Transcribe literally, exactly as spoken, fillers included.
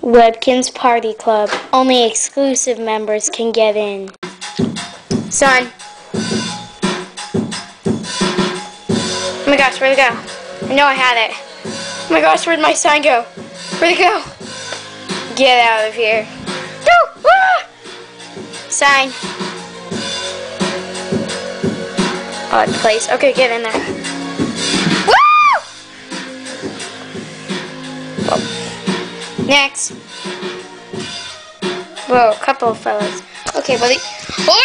Webkinz Party Club. Only exclusive members can get in. Son. Oh my gosh, where'd it go? I know I had it. Oh my gosh, where'd my sign go? Where'd it go? Get out of here. No! Ah! Sign. Odd place. Okay, get in there. Woo! Whoa. Next. Whoa, a couple of fellas. Okay, buddy. Oh!